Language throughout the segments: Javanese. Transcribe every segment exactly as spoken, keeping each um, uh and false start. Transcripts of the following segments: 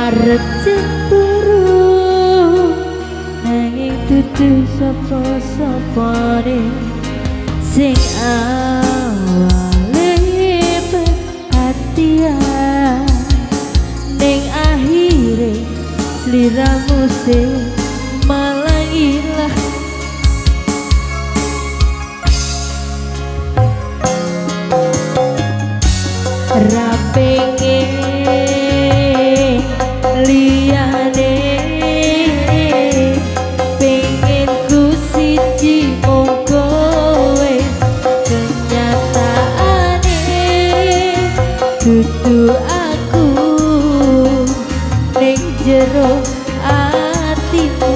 arep cemburu nanging dudu sapa-sapane sing awale perhatian ning akhire sliramu sing malah ilang. Ra pengen liyane pengen ku siji mung kowe kenyataane dudu aku ning jero atiku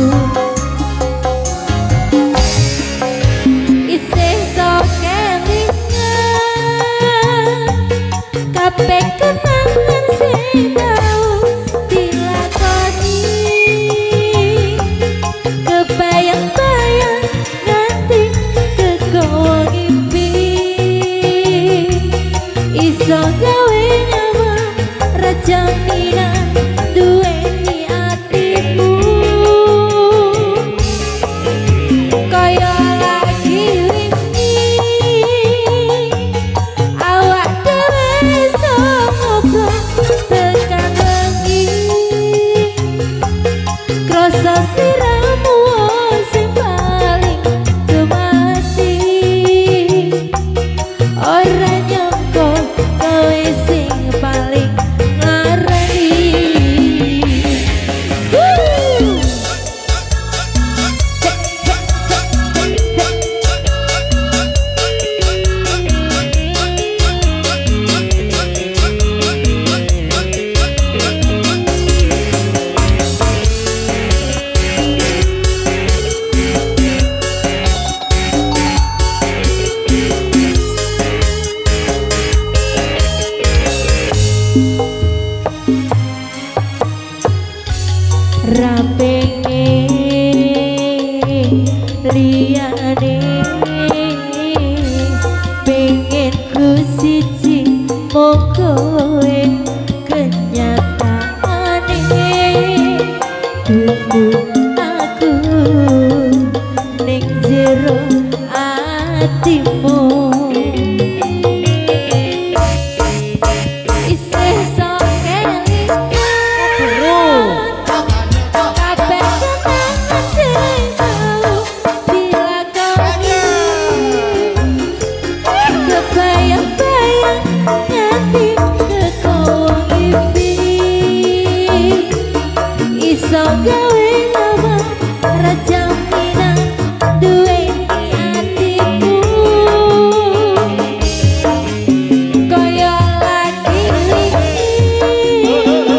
isih sok kelingan kabeh kenangan sing tau dilakoni kebayang-bayang nganti kegowo ngimpi iso gawe nyaman raja minang duweni atimu kaya lagi wingi awak dhewe iso ngobrol tekan wengi krasa sliramu sing paling gemati ora nyangka kowe sing paling ngarani. Ra pengen liyane pengen ku siji mung kowe kenyataane dudu aku ning jero atimu isih sok iso gawe nama raja minang duweni atimu kaya lagi wingi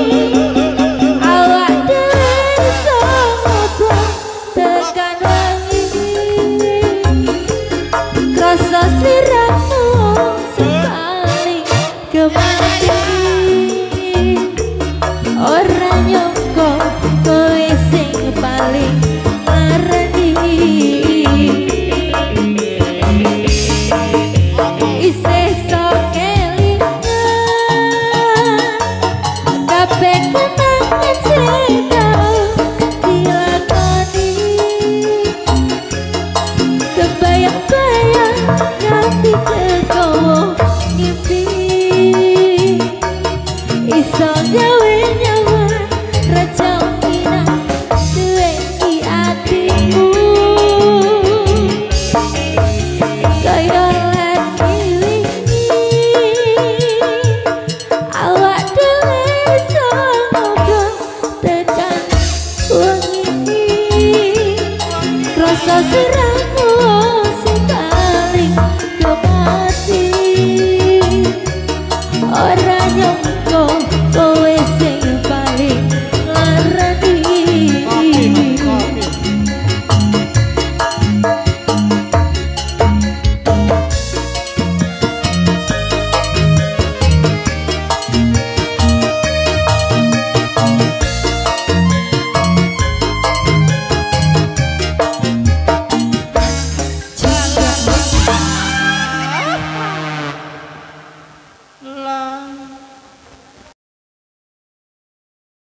awak dhewe iso ngobrol tekan wengi krasa sliramu sing paling gemati ora nyangka kowe sing paling ngarani isih sok kelingan kabeh kenangan sing tau dilakoni kebayang-bayang nganti kegowo ngimpi iso gawe nyaman raja minang duweni atimu kaya lagi wingi awak dhewe iso ngobrol tekan wengi krasa sliramu sing paling gemati ora nyangka kowe sing paling ngarani. Jangan